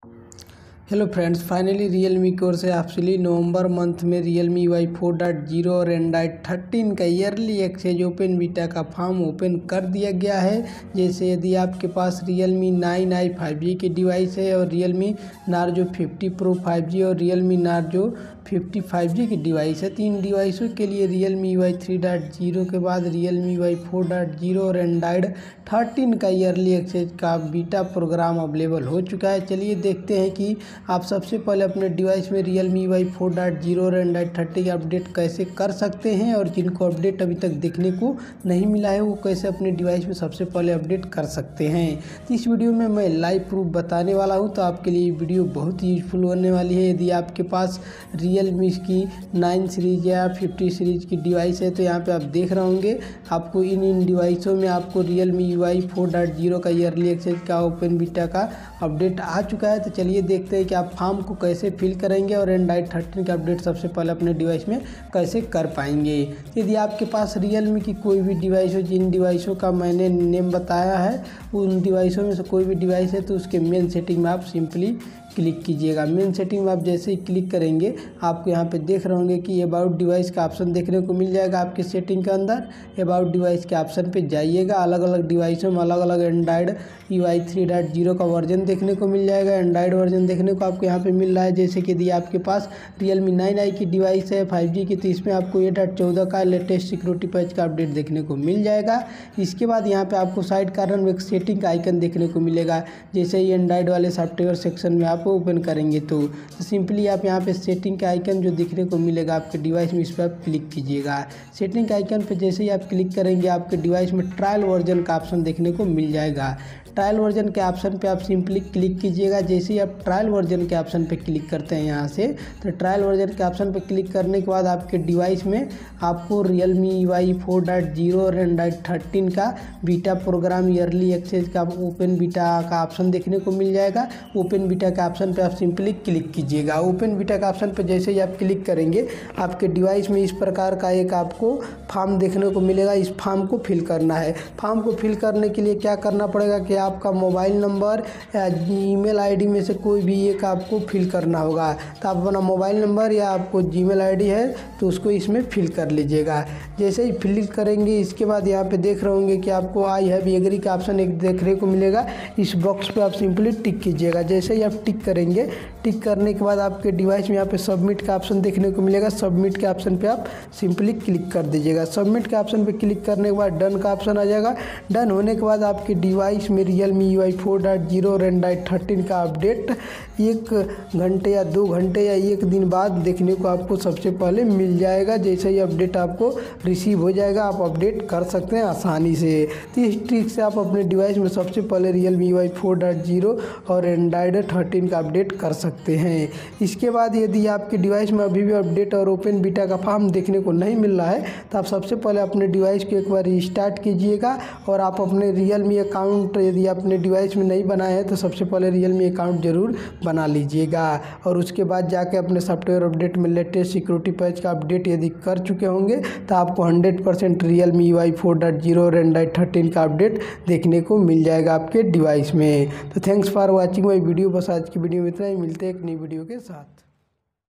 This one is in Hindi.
हेलो फ्रेंड्स, फाइनली Realme की ओर से एक्चुअली नवंबर मंथ में Realme UI 4.0 और Android 13 का ईयरली एक्सचेंज ओपन बीटा का फॉर्म ओपन कर दिया गया है। जैसे यदि आपके पास Realme 9i 5G की डिवाइस है और Realme Narzo 50 Pro 5G और Realme Narzo 50 5G की डिवाइस है, तीन डिवाइसों के लिए Realme UI 3.0 के बाद Realme UI 4.0 और Android 13 का ईयरली एक्सचेंज का बीटा प्रोग्राम अवेलेबल हो चुका है। चलिए देखते हैं कि आप सबसे पहले अपने डिवाइस में Realme UI 4.0 और Android 13 अपडेट कैसे कर सकते हैं, और जिनको अपडेट अभी तक देखने को नहीं मिला है वो कैसे अपने डिवाइस में सबसे पहले अपडेट कर सकते हैं। तो इस वीडियो में मैं लाइव प्रूफ बताने वाला हूं, तो आपके लिए वीडियो बहुत ही यूजफुल होने वाली है। यदि आपके पास Realme की 9 सीरीज या 50 सीरीज की डिवाइस है तो यहाँ पे आप देख रहे होंगे आपको इन डिवाइसों में आपको Realme UI 4.0 का ईयरली एक्सचेंज का ओपन बीटा का अपडेट आ चुका है। तो चलिए देखते हैं कि आप फॉर्म को कैसे फिल करेंगे और Android 13 का अपडेट सबसे पहले अपने डिवाइस में कैसे कर पाएंगे। यदि आपके पास Realme की कोई भी डिवाइस हो, जिन डिवाइसों का मैंने नेम बताया है उन डिवाइसों में से कोई भी डिवाइस है तो उसके मेन सेटिंग में आप सिंपली क्लिक कीजिएगा। मेन सेटिंग में आप जैसे ही क्लिक करेंगे आपको यहाँ पे देख रहे होंगे कि अबाउट डिवाइस का ऑप्शन देखने को मिल जाएगा आपके सेटिंग के अंदर। अबाउट डिवाइस के ऑप्शन पे जाइएगा, अलग अलग डिवाइसों में अलग अलग Android UI 3.0 का वर्जन देखने को मिल जाएगा। एंड्राइड वर्जन देखने को आपको यहाँ पे मिल रहा है। जैसे कि यदि आपके पास Realme 9i की डिवाइस है 5G की, तो इसमें आपको 8.14 का लेटेस्ट सिक्योरिटी पैच का अपडेट देखने को मिल जाएगा। इसके बाद यहाँ पे आपको साइड कार्नर में एक सेटिंग का आइकन देखने को मिलेगा। जैसे ही एंड्राइड वाले सॉफ्टवेयर सेक्शन में आप ओपन करेंगे तो सिंपली आप यहाँ पे सेटिंग का आइकन जो दिखने को मिलेगा आपके डिवाइस में, इस पर आप क्लिक कीजिएगा। सेटिंग के आइकन पे जैसे ही आप क्लिक करेंगे आपके डिवाइस में ट्रायल वर्जन का ऑप्शन देखने को मिल जाएगा। ट्रायल वर्जन के ऑप्शन पे आप सिंपली क्लिक कीजिएगा। जैसे ही आप ट्रायल वर्जन के ऑप्शन पे क्लिक करते हैं यहाँ से, तो ट्रायल वर्जन के ऑप्शन पे क्लिक करने के बाद आपके डिवाइस में आपको Realme UI 4.0 और Android 13 का बीटा प्रोग्राम ईयरली एक्सचेंज का ओपन बीटा का ऑप्शन देखने को मिल जाएगा। ओपन बीटा के ऑप्शन पे आप सिंपली क्लिक कीजिएगा। ओपन बीटा के ऑप्शन पे जैसे ही आप क्लिक करेंगे आपके डिवाइस में इस प्रकार का एक आपको फॉर्म देखने को मिलेगा। इस फॉर्म को फिल करना है। फॉर्म को फिल करने के लिए क्या करना पड़ेगा कि आपका मोबाइल नंबर या ईमेल आईडी में से कोई भी एक आपको फिल करना होगा। तो आप अपना मोबाइल नंबर या आपको जीमेल आईडी है तो उसको इसमें फिल कर लीजिएगा। जैसे ही फिल करेंगे इसके बाद यहाँ पे देख रहे होंगे कि आपको आई हैव एग्री का ऑप्शन एक देखने को मिलेगा। इस बॉक्स पे आप सिंपली टिक कीजिएगा। जैसे ही आप टिक करेंगे, टिक करने के बाद आपके डिवाइस में यहाँ पे सबमिट का ऑप्शन देखने को मिलेगा। सबमिट के ऑप्शन पे आप सिंपली क्लिक कर दीजिएगा। सबमिट के ऑप्शन पे क्लिक करने के बाद डन का ऑप्शन आ जाएगा। डन होने के बाद आपके डिवाइस में Realme UI 4.0 और Android 13 का अपडेट 1 घंटे या 2 घंटे या 1 दिन बाद देखने को आपको सबसे पहले मिल जाएगा। जैसे ही अपडेट आपको रिसीव हो जाएगा आप अपडेट कर सकते हैं आसानी से। तो इस ट्रिक से आप अपने डिवाइस में सबसे पहले Realme UI 4.0 और Android 13 का अपडेट कर सकते हैं। इसके बाद यदि आपके डिवाइस में अभी भी अपडेट और ओपन बीटा का फॉर्म देखने को नहीं मिल रहा है तो आप सबसे पहले अपने डिवाइस को एक बार रिस्टार्ट कीजिएगा और आप अपने Realme अकाउंट यदि अपने डिवाइस में नहीं बनाए हैं तो सबसे पहले Realme अकाउंट ज़रूर बना लीजिएगा। और उसके बाद जाके अपने सॉफ्टवेयर अपडेट में लेटेस्ट सिक्योरिटी पैच का अपडेट यदि कर चुके होंगे तो आपको 100% Realme UI 4.0 और Android 13 का अपडेट देखने को मिल जाएगा आपके डिवाइस में। तो thanks for watching my video. बस आज की वीडियो में इतना ही, मिलते हैं एक नई वीडियो के साथ।